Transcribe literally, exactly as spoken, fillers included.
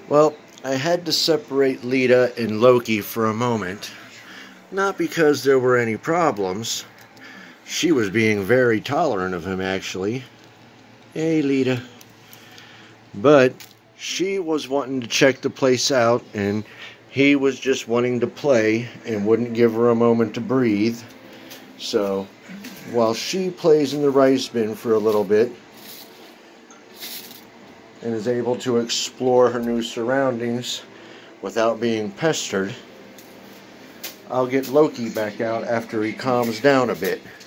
Well, I had to separate Lita and Loki for a moment. Not because there were any problems. She was being very tolerant of him, actually. Hey, Lita. But she was wanting to check the place out, and he was just wanting to play and wouldn't give her a moment to breathe. So, while she plays in the rice bin for a little bit and is able to explore her new surroundings without being pestered, I'll get Loki back out after he calms down a bit.